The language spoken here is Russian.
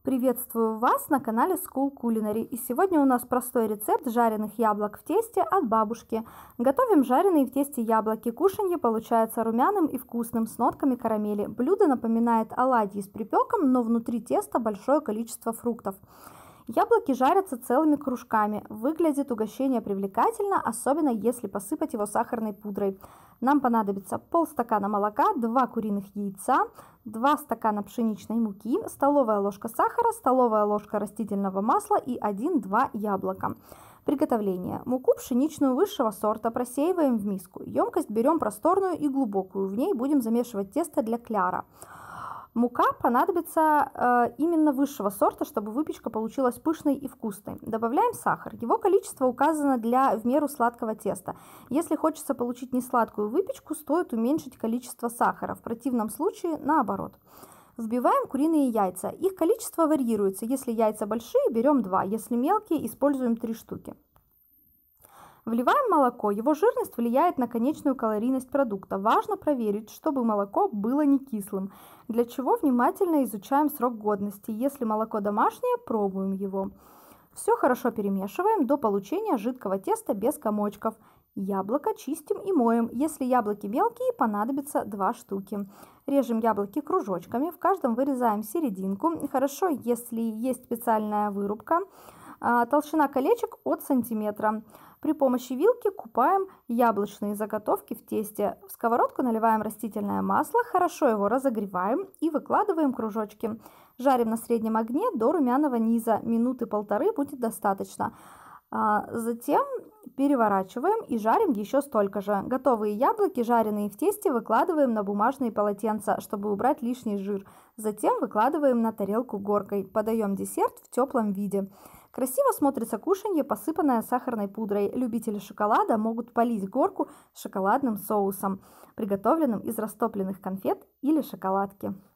Приветствую вас на канале School Culinary. И сегодня у нас простой рецепт жареных яблок в тесте от бабушки. Готовим жареные в тесте яблоки. Кушанье получается румяным и вкусным, с нотками карамели. Блюдо напоминает оладьи с припеком, но внутри теста большое количество фруктов. Яблоки жарятся целыми кружками. Выглядит угощение привлекательно, особенно если посыпать его сахарной пудрой. Нам понадобится полстакана молока, 2 куриных яйца, 2 стакана пшеничной муки, столовая ложка сахара, столовая ложка растительного масла и 1-2 яблока. Приготовление. Муку пшеничную высшего сорта просеиваем в миску. Емкость берем просторную и глубокую. В ней будем замешивать тесто для кляра. Мука понадобится именно высшего сорта, чтобы выпечка получилась пышной и вкусной. Добавляем сахар. Его количество указано для в меру сладкого теста. Если хочется получить несладкую выпечку, стоит уменьшить количество сахара. В противном случае наоборот. Вбиваем куриные яйца. Их количество варьируется. Если яйца большие, берем 2. Если мелкие, используем 3 штуки. Вливаем молоко. Его жирность влияет на конечную калорийность продукта. Важно проверить, чтобы молоко было не кислым, для чего внимательно изучаем срок годности. Если молоко домашнее, пробуем его. Все хорошо перемешиваем до получения жидкого теста без комочков. Яблоко чистим и моем. Если яблоки мелкие, понадобится 2 штуки. Режем яблоки кружочками. В каждом вырезаем серединку. Хорошо, если есть специальная вырубка. Толщина колечек от сантиметра. При помощи вилки купаем яблочные заготовки в тесте. В сковородку наливаем растительное масло, хорошо его разогреваем и выкладываем кружочки. Жарим на среднем огне до румяного низа. Минуты полторы будет достаточно. Затем переворачиваем и жарим еще столько же. Готовые яблоки, жареные в тесте, выкладываем на бумажные полотенца, чтобы убрать лишний жир. Затем выкладываем на тарелку горкой. Подаем десерт в теплом виде. Красиво смотрится кушанье, посыпанное сахарной пудрой. Любители шоколада могут полить горку шоколадным соусом, приготовленным из растопленных конфет или шоколадки.